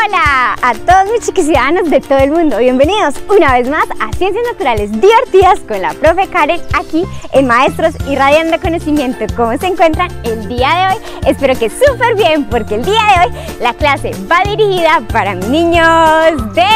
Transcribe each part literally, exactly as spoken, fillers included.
Hola a todos mis chiquis ciudadanos de todo el mundo, bienvenidos una vez más a Ciencias Naturales Divertidas con la profe Karen aquí en Maestros Irradiando Conocimiento. ¿Cómo se encuentran el día de hoy? Espero que súper bien, porque el día de hoy la clase va dirigida para mis niños de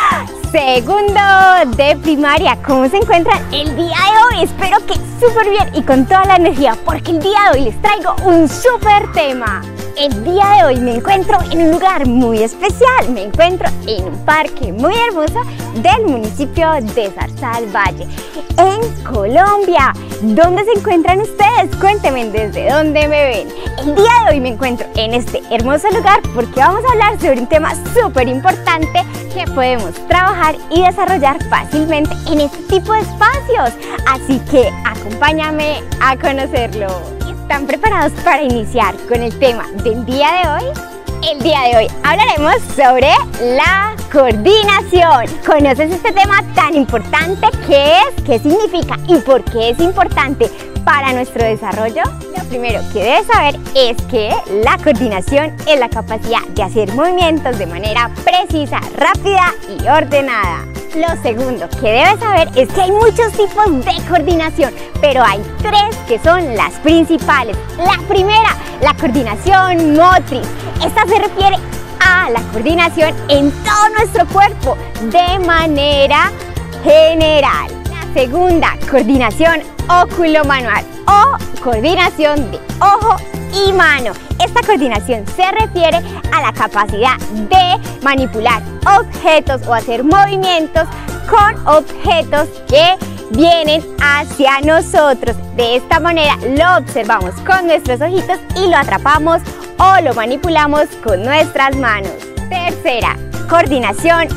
segundo de primaria. ¿Cómo se encuentran el día de hoy? Espero que súper bien y con toda la energía, porque el día de hoy les traigo un súper tema. El día de hoy me encuentro en un lugar muy especial, me encuentro en un parque muy hermoso del municipio de Zarzal-Valle, en Colombia. ¿Dónde se encuentran ustedes? Cuéntenme desde dónde me ven. El día de hoy me encuentro en este hermoso lugar porque vamos a hablar sobre un tema súper importante que podemos trabajar y desarrollar fácilmente en este tipo de espacios. Así que acompáñame a conocerlo. ¿Están preparados para iniciar con el tema del día de hoy? El día de hoy hablaremos sobre la coordinación. ¿Conoces este tema tan importante? ¿Qué es? ¿Qué significa? ¿Y por qué es importante para nuestro desarrollo? Lo primero que debes saber es que la coordinación es la capacidad de hacer movimientos de manera precisa, rápida y ordenada. Lo segundo que debes saber es que hay muchos tipos de coordinación, pero hay tres que son las principales. La primera, la coordinación motriz. Esta se refiere a la coordinación en todo nuestro cuerpo de manera general. La segunda, coordinación óculo-manual o coordinación de ojo y mano. Esta coordinación se refiere a la capacidad de manipular objetos o hacer movimientos con objetos que vienen hacia nosotros. De esta manera lo observamos con nuestros ojitos y lo atrapamos o lo manipulamos con nuestras manos. Tercera, coordinación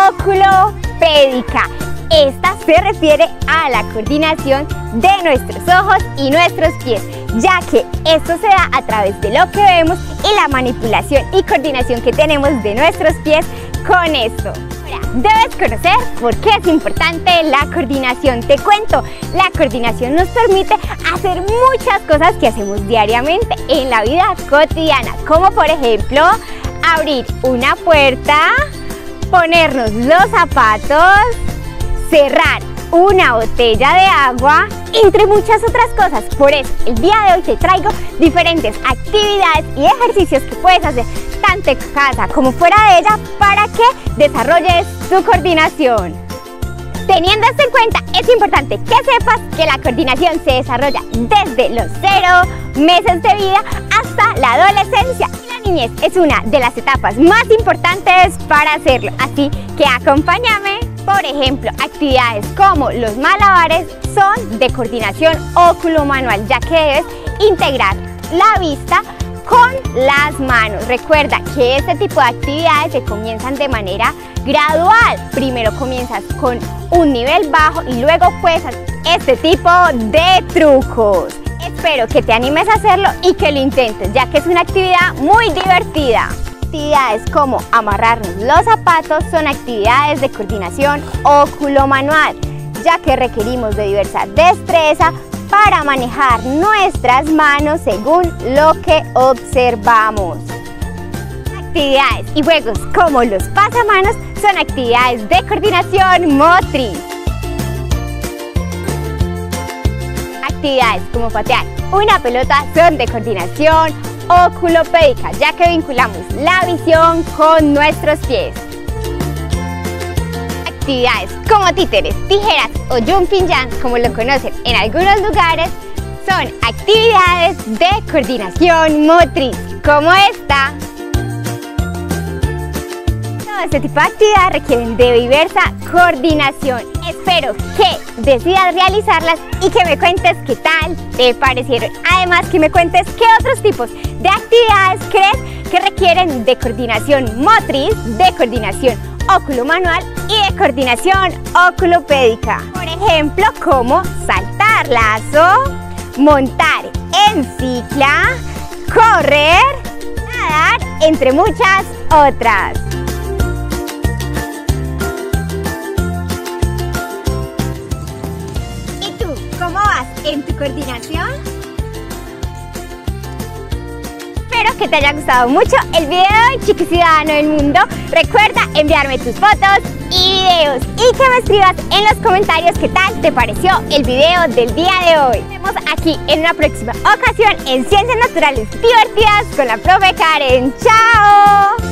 oculopédica. Esta se refiere a la coordinación de nuestros ojos y nuestros pies, ya que esto se da a través de lo que vemos y la manipulación y coordinación que tenemos de nuestros pies con esto. Ahora, debes conocer por qué es importante la coordinación. Te cuento, la coordinación nos permite hacer muchas cosas que hacemos diariamente en la vida cotidiana, como por ejemplo, abrir una puerta, ponernos los zapatos, cerrar una botella de agua, entre muchas otras cosas. Por eso, el día de hoy te traigo diferentes actividades y ejercicios que puedes hacer tanto en casa como fuera de ella para que desarrolles tu coordinación. Teniendo esto en cuenta, es importante que sepas que la coordinación se desarrolla desde los cero meses de vida hasta la adolescencia. La niñez es una de las etapas más importantes para hacerlo, así que acompáñame. Por ejemplo, actividades como los malabares son de coordinación óculo-manual, ya que debes integrar la vista con las manos. Recuerda que este tipo de actividades se comienzan de manera gradual. Primero comienzas con un nivel bajo y luego puedes hacer este tipo de trucos. Espero que te animes a hacerlo y que lo intentes, ya que es una actividad muy divertida. Actividades como amarrarnos los zapatos son actividades de coordinación óculo-manual, ya que requerimos de diversa destreza para manejar nuestras manos según lo que observamos. Actividades y juegos como los pasamanos son actividades de coordinación motriz. Actividades como patear una pelota son de coordinación oculopédica, ya que vinculamos la visión con nuestros pies. Actividades como títeres, tijeras o jumping jacks, como lo conocen en algunos lugares, son actividades de coordinación motriz, como esta. Todo este tipo de actividades requieren de diversa coordinación. Espero que decidas realizarlas y que me cuentes qué tal te parecieron. Además, que me cuentes qué otros tipos de actividades crees que requieren de coordinación motriz, de coordinación óculo-manual y de coordinación oculopédica. Por ejemplo, como saltar lazo, montar en cicla, correr, nadar, entre muchas otras. ¿Cómo vas en tu coordinación? Espero que te haya gustado mucho el video de hoy, chiqui ciudadano del mundo. Recuerda enviarme tus fotos y videos y que me escribas en los comentarios qué tal te pareció el video del día de hoy. Nos vemos aquí en una próxima ocasión en Ciencias Naturales Divertidas con la profe Karen. ¡Chao!